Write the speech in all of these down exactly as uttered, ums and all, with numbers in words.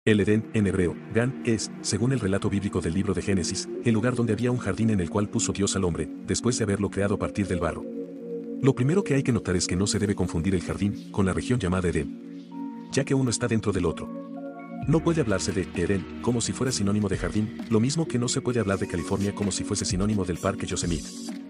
El Edén, en hebreo, Gan, es, según el relato bíblico del libro de Génesis, el lugar donde había un jardín en el cual puso Dios al hombre, después de haberlo creado a partir del barro. Lo primero que hay que notar es que no se debe confundir el jardín con la región llamada Edén, ya que uno está dentro del otro. No puede hablarse de Edén como si fuera sinónimo de jardín, lo mismo que no se puede hablar de California como si fuese sinónimo del Parque Yosemite.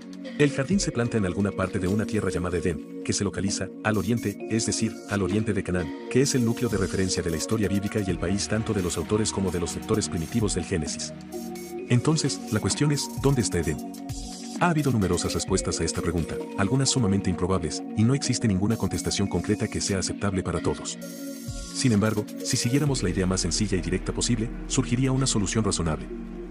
El jardín se planta en alguna parte de una tierra llamada Edén, que se localiza al oriente, es decir, al oriente de Canaán, que es el núcleo de referencia de la historia bíblica y el país tanto de los autores como de los lectores primitivos del Génesis. Entonces, la cuestión es, ¿dónde está Edén? Ha habido numerosas respuestas a esta pregunta, algunas sumamente improbables, y no existe ninguna contestación concreta que sea aceptable para todos. Sin embargo, si siguiéramos la idea más sencilla y directa posible, surgiría una solución razonable.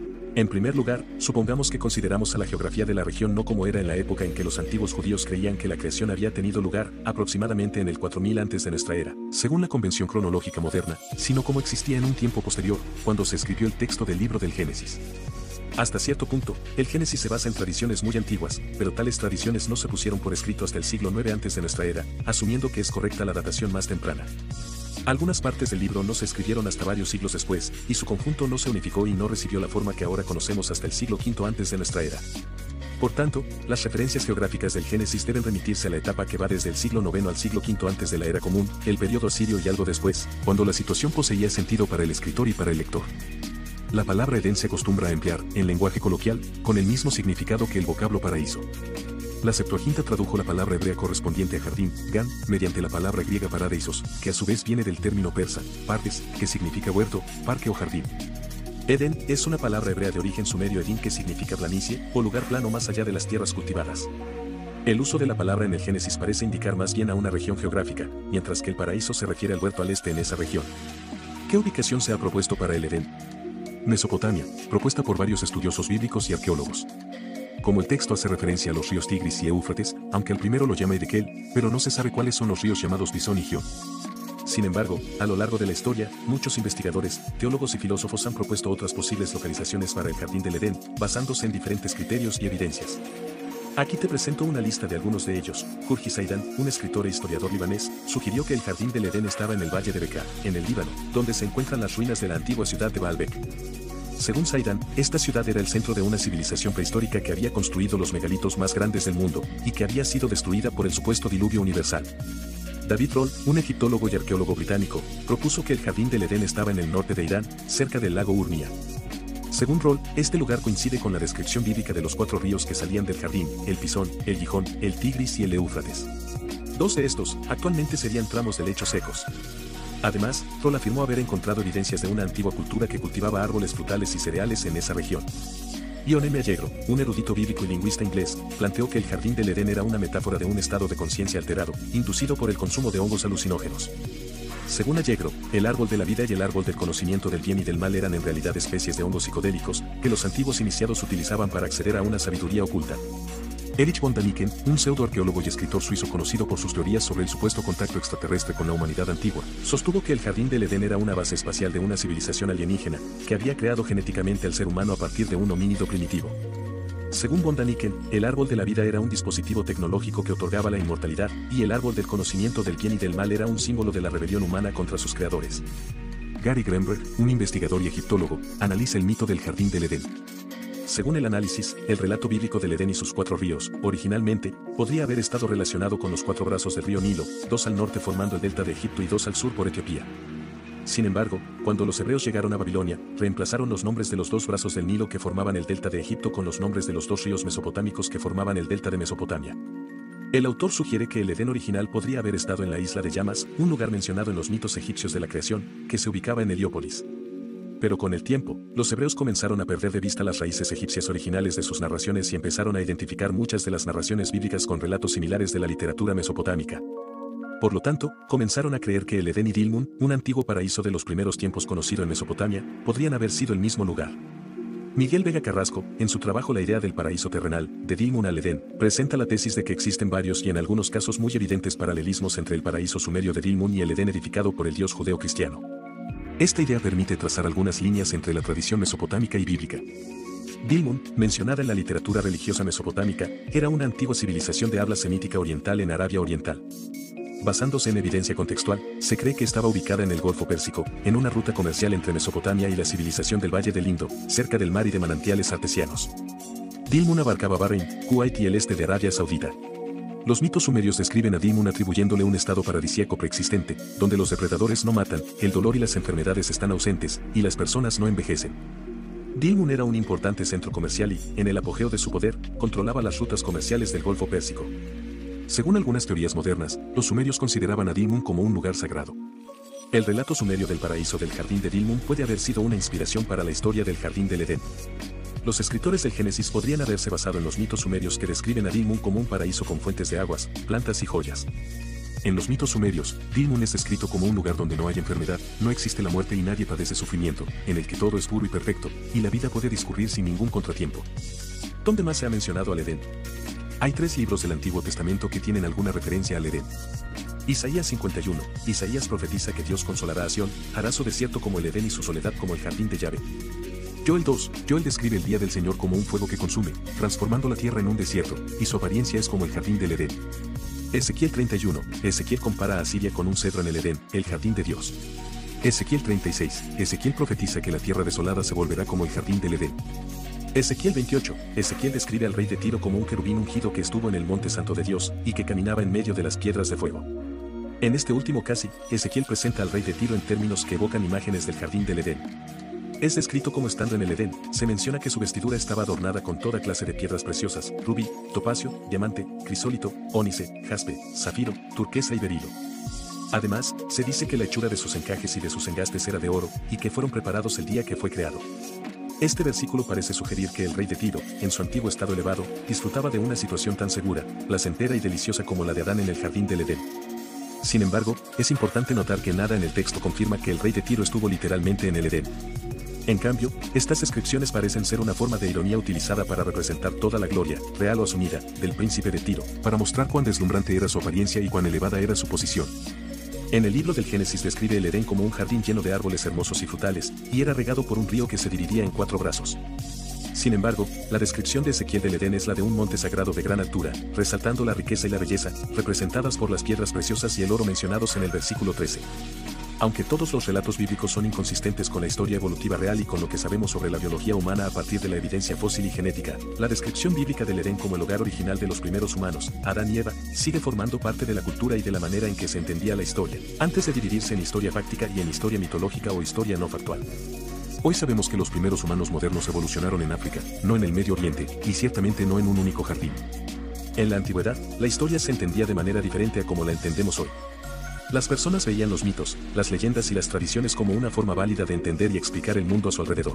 En primer lugar, supongamos que consideramos a la geografía de la región no como era en la época en que los antiguos judíos creían que la creación había tenido lugar, aproximadamente en el cuatro mil antes de nuestra era, según la convención cronológica moderna, sino como existía en un tiempo posterior, cuando se escribió el texto del libro del Génesis. Hasta cierto punto, el Génesis se basa en tradiciones muy antiguas, pero tales tradiciones no se pusieron por escrito hasta el siglo nueve antes de nuestra era, asumiendo que es correcta la datación más temprana. Algunas partes del libro no se escribieron hasta varios siglos después, y su conjunto no se unificó y no recibió la forma que ahora conocemos hasta el siglo quinto antes de nuestra era. Por tanto, las referencias geográficas del Génesis deben remitirse a la etapa que va desde el siglo noveno al siglo quinto antes de la era común, el periodo asirio y algo después, cuando la situación poseía sentido para el escritor y para el lector. La palabra Edén se acostumbra a emplear, en lenguaje coloquial, con el mismo significado que el vocablo paraíso. La Septuaginta tradujo la palabra hebrea correspondiente a jardín, Gan, mediante la palabra griega paradeisos, que a su vez viene del término persa, pardes, que significa huerto, parque o jardín. Edén es una palabra hebrea de origen sumerio edín que significa planicie, o lugar plano más allá de las tierras cultivadas. El uso de la palabra en el Génesis parece indicar más bien a una región geográfica, mientras que el paraíso se refiere al huerto al este en esa región. ¿Qué ubicación se ha propuesto para el Edén? Mesopotamia, propuesta por varios estudiosos bíblicos y arqueólogos. Como el texto hace referencia a los ríos Tigris y Éufrates, aunque al primero lo llama Edequel, pero no se sabe cuáles son los ríos llamados Pisón y Gión. Sin embargo, a lo largo de la historia, muchos investigadores, teólogos y filósofos han propuesto otras posibles localizaciones para el jardín del Edén, basándose en diferentes criterios y evidencias. Aquí te presento una lista de algunos de ellos. Khurji Zaidan, un escritor e historiador libanés, sugirió que el jardín del Edén estaba en el valle de Bekaa, en el Líbano, donde se encuentran las ruinas de la antigua ciudad de Baalbek. Según Zaidan, esta ciudad era el centro de una civilización prehistórica que había construido los megalitos más grandes del mundo, y que había sido destruida por el supuesto diluvio universal. David Roll, un egiptólogo y arqueólogo británico, propuso que el jardín del Edén estaba en el norte de Irán, cerca del lago Urmia. Según Roll, este lugar coincide con la descripción bíblica de los cuatro ríos que salían del jardín, el Pisón, el Gijón, el Tigris y el Éufrates. Dos de estos, actualmente serían tramos de lechos secos. Además, Roll afirmó haber encontrado evidencias de una antigua cultura que cultivaba árboles frutales y cereales en esa región. Ion M. Allegro, un erudito bíblico y lingüista inglés, planteó que el jardín del Edén era una metáfora de un estado de conciencia alterado, inducido por el consumo de hongos alucinógenos. Según Allegro, el árbol de la vida y el árbol del conocimiento del bien y del mal eran en realidad especies de hongos psicodélicos, que los antiguos iniciados utilizaban para acceder a una sabiduría oculta. Erich von Däniken, un pseudoarqueólogo y escritor suizo conocido por sus teorías sobre el supuesto contacto extraterrestre con la humanidad antigua, sostuvo que el jardín del Edén era una base espacial de una civilización alienígena, que había creado genéticamente al ser humano a partir de un homínido primitivo. Según von Däniken, el árbol de la vida era un dispositivo tecnológico que otorgaba la inmortalidad, y el árbol del conocimiento del bien y del mal era un símbolo de la rebelión humana contra sus creadores. Gary Greenberg, un investigador y egiptólogo, analiza el mito del jardín del Edén. Según el análisis, el relato bíblico del Edén y sus cuatro ríos, originalmente, podría haber estado relacionado con los cuatro brazos del río Nilo, dos al norte formando el delta de Egipto y dos al sur por Etiopía. Sin embargo, cuando los hebreos llegaron a Babilonia, reemplazaron los nombres de los dos brazos del Nilo que formaban el delta de Egipto con los nombres de los dos ríos mesopotámicos que formaban el delta de Mesopotamia. El autor sugiere que el Edén original podría haber estado en la isla de Llamas, un lugar mencionado en los mitos egipcios de la creación, que se ubicaba en Heliópolis. Pero con el tiempo, los hebreos comenzaron a perder de vista las raíces egipcias originales de sus narraciones y empezaron a identificar muchas de las narraciones bíblicas con relatos similares de la literatura mesopotámica. Por lo tanto, comenzaron a creer que el Edén y Dilmun, un antiguo paraíso de los primeros tiempos conocido en Mesopotamia, podrían haber sido el mismo lugar. Miguel Vega Carrasco, en su trabajo La idea del paraíso terrenal, de Dilmun al Edén, presenta la tesis de que existen varios y en algunos casos muy evidentes paralelismos entre el paraíso sumerio de Dilmun y el Edén edificado por el dios judeo-cristiano. Esta idea permite trazar algunas líneas entre la tradición mesopotámica y bíblica. Dilmun, mencionada en la literatura religiosa mesopotámica, era una antigua civilización de habla semítica oriental en Arabia Oriental. Basándose en evidencia contextual, se cree que estaba ubicada en el Golfo Pérsico, en una ruta comercial entre Mesopotamia y la civilización del Valle del Indo, cerca del mar y de manantiales artesianos. Dilmun abarcaba Bahrein, Kuwait y el este de Arabia Saudita. Los mitos sumerios describen a Dilmun atribuyéndole un estado paradisíaco preexistente, donde los depredadores no matan, el dolor y las enfermedades están ausentes, y las personas no envejecen. Dilmun era un importante centro comercial y, en el apogeo de su poder, controlaba las rutas comerciales del Golfo Pérsico. Según algunas teorías modernas, los sumerios consideraban a Dilmun como un lugar sagrado. El relato sumerio del paraíso del jardín de Dilmun puede haber sido una inspiración para la historia del jardín del Edén. Los escritores del Génesis podrían haberse basado en los mitos sumerios que describen a Dilmun como un paraíso con fuentes de aguas, plantas y joyas. En los mitos sumerios, Dilmun es descrito como un lugar donde no hay enfermedad, no existe la muerte y nadie padece sufrimiento, en el que todo es puro y perfecto, y la vida puede discurrir sin ningún contratiempo. ¿Dónde más se ha mencionado al Edén? Hay tres libros del Antiguo Testamento que tienen alguna referencia al Edén. Isaías cincuenta y uno. Isaías profetiza que Dios consolará a Sión, hará su desierto como el Edén y su soledad como el jardín de Yahvé. Joel dos. Joel describe el día del Señor como un fuego que consume, transformando la tierra en un desierto, y su apariencia es como el jardín del Edén. Ezequiel treinta y uno. Ezequiel compara a Asiria con un cedro en el Edén, el jardín de Dios. Ezequiel treinta y seis. Ezequiel profetiza que la tierra desolada se volverá como el jardín del Edén. Ezequiel veintiocho. Ezequiel describe al rey de Tiro como un querubín ungido que estuvo en el monte santo de Dios, y que caminaba en medio de las piedras de fuego. En este último caso, Ezequiel presenta al rey de Tiro en términos que evocan imágenes del jardín del Edén. Es descrito como estando en el Edén, se menciona que su vestidura estaba adornada con toda clase de piedras preciosas, rubí, topacio, diamante, crisólito, ónice, jaspe, zafiro, turquesa y berilo. Además, se dice que la hechura de sus encajes y de sus engastes era de oro, y que fueron preparados el día que fue creado. Este versículo parece sugerir que el rey de Tiro, en su antiguo estado elevado, disfrutaba de una situación tan segura, placentera y deliciosa como la de Adán en el jardín del Edén. Sin embargo, es importante notar que nada en el texto confirma que el rey de Tiro estuvo literalmente en el Edén. En cambio, estas descripciones parecen ser una forma de ironía utilizada para representar toda la gloria, real o asumida, del príncipe de Tiro, para mostrar cuán deslumbrante era su apariencia y cuán elevada era su posición. En el libro del Génesis describe el Edén como un jardín lleno de árboles hermosos y frutales, y era regado por un río que se dividía en cuatro brazos. Sin embargo, la descripción de Ezequiel del Edén es la de un monte sagrado de gran altura, resaltando la riqueza y la belleza, representadas por las piedras preciosas y el oro mencionados en el versículo trece. Aunque todos los relatos bíblicos son inconsistentes con la historia evolutiva real y con lo que sabemos sobre la biología humana a partir de la evidencia fósil y genética, la descripción bíblica del Edén como el hogar original de los primeros humanos, Adán y Eva, sigue formando parte de la cultura y de la manera en que se entendía la historia, antes de dividirse en historia fáctica y en historia mitológica o historia no factual. Hoy sabemos que los primeros humanos modernos evolucionaron en África, no en el Medio Oriente, y ciertamente no en un único jardín. En la antigüedad, la historia se entendía de manera diferente a como la entendemos hoy. Las personas veían los mitos, las leyendas y las tradiciones como una forma válida de entender y explicar el mundo a su alrededor.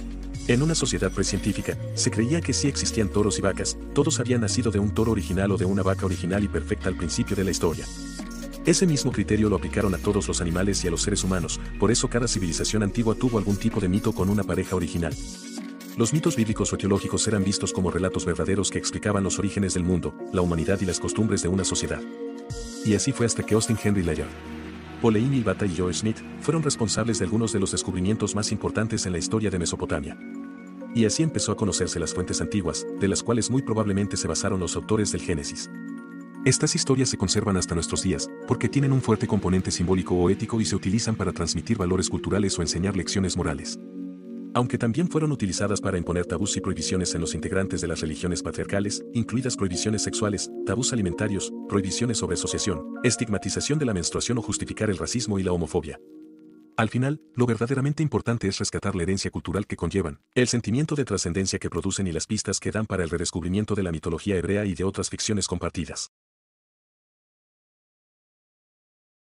En una sociedad precientífica, se creía que sí existían toros y vacas, todos habían nacido de un toro original o de una vaca original y perfecta al principio de la historia. Ese mismo criterio lo aplicaron a todos los animales y a los seres humanos, por eso cada civilización antigua tuvo algún tipo de mito con una pareja original. Los mitos bíblicos o etiológicos eran vistos como relatos verdaderos que explicaban los orígenes del mundo, la humanidad y las costumbres de una sociedad. Y así fue hasta que Austin Henry Layard, Pauline Ilbata y Joe Smith fueron responsables de algunos de los descubrimientos más importantes en la historia de Mesopotamia. Y así empezó a conocerse las fuentes antiguas, de las cuales muy probablemente se basaron los autores del Génesis. Estas historias se conservan hasta nuestros días, porque tienen un fuerte componente simbólico o ético y se utilizan para transmitir valores culturales o enseñar lecciones morales. Aunque también fueron utilizadas para imponer tabús y prohibiciones en los integrantes de las religiones patriarcales, incluidas prohibiciones sexuales, tabús alimentarios, prohibiciones sobre asociación, estigmatización de la menstruación o justificar el racismo y la homofobia. Al final, lo verdaderamente importante es rescatar la herencia cultural que conllevan, el sentimiento de trascendencia que producen y las pistas que dan para el redescubrimiento de la mitología hebrea y de otras ficciones compartidas.